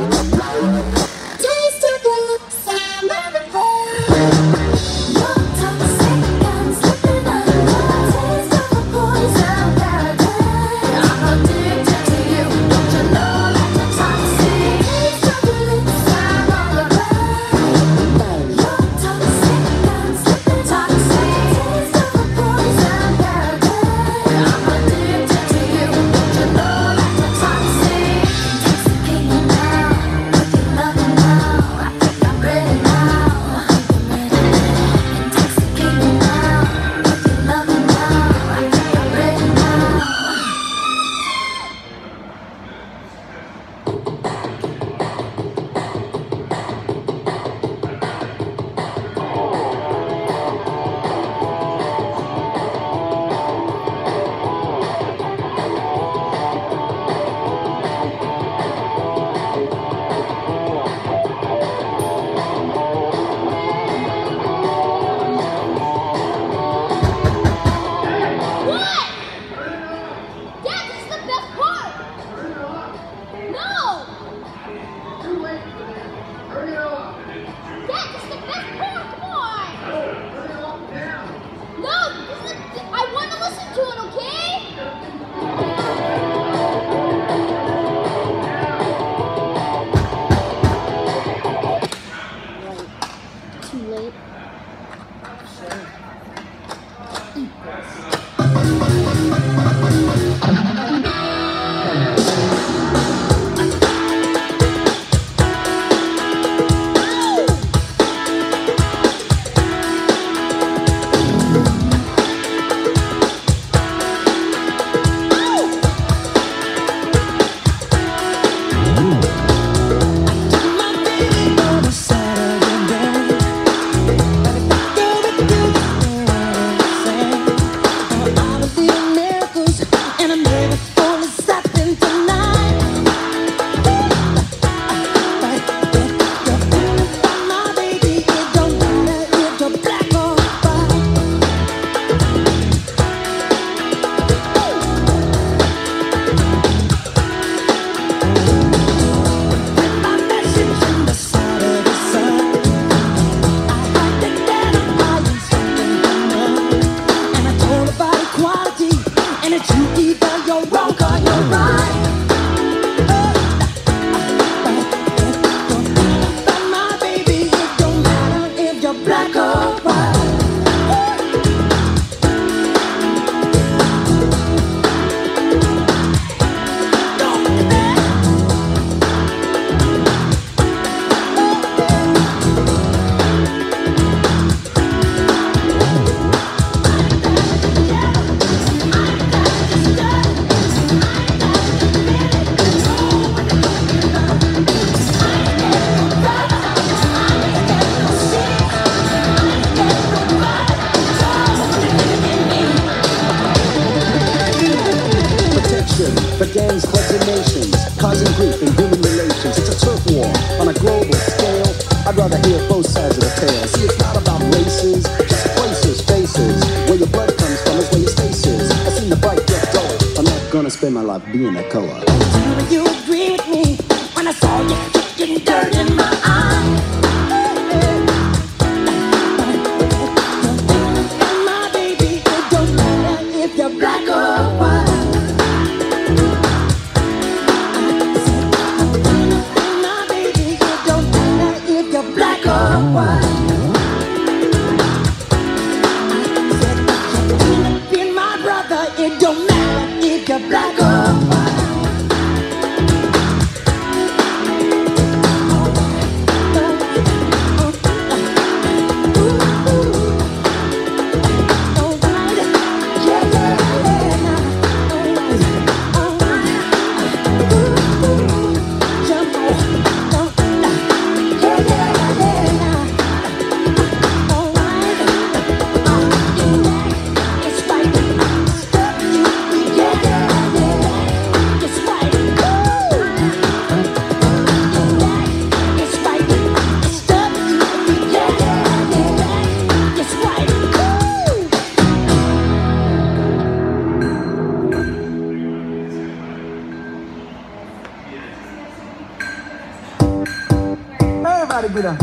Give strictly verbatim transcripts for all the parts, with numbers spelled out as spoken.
Spend my life being that color. Do you agree with me when I saw you kicking dirt in my eye? My baby, it don't matter if you're black or white. My baby, it don't matter if you're black or white. Being my brother, it don't matter if you're black or white. Everybody get up.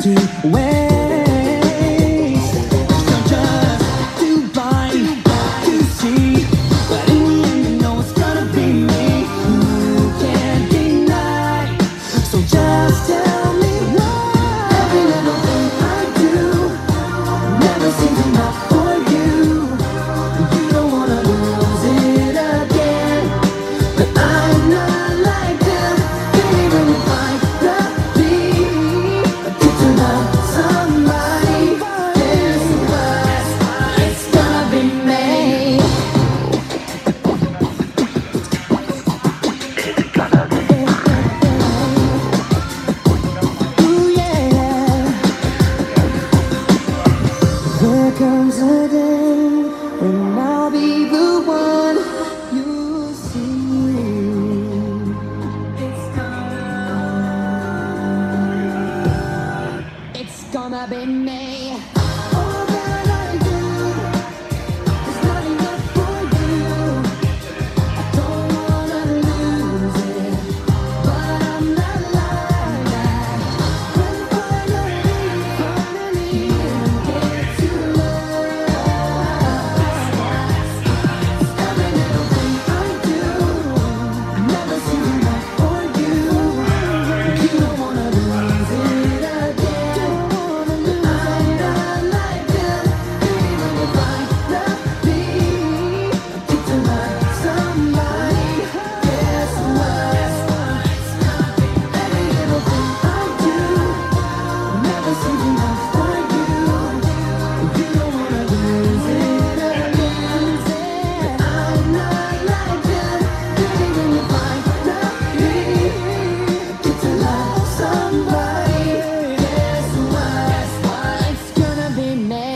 waste. You're just too blind to see, but in the end you know it's gonna be me. You can't deny, so just tell me why. Every little thing I do never seems enough for you. You don't wanna lose it again, but I'm not like them. Baby, when you find the beat, get to love somebody. Guess what? It's gonna be me. Ooh, yeah. There comes a day when I'll be the one you see. It's gonna, it's gonna be me. All that I do is not enough for you. I don't wanna lose it, but I'm not like that. When finally, finally you get to love, every little thing I do never seems enough for you. You don't wanna lose it again. I'm not like them. Baby, when you find the beat, get to love somebody. Guess what? Every little thing I do never seems enough for you. You don't wanna lose it again. I'm not like them. Baby, when you find the beat, get to love somebody. Guess what? It's gonna be me.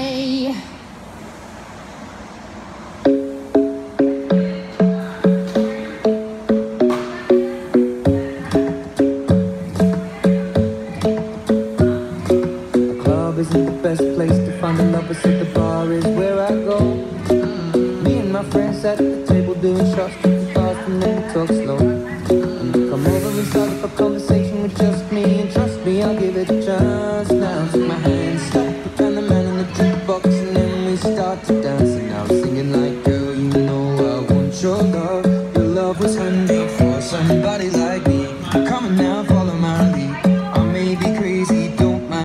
The club isn't the best place to find a lover, so the bar is where I go. Me and my friends at the table doing shots, drinking fast, and then we talk slow. And you come over and start up a conversation with just me, and trust me, I'll give it a chance. Now take my hand, stop, and the man in the jukebox, and then we start to dance. And I'm singing like, girl, you know I want your love. Your love was handmade for somebody like me. Come on now,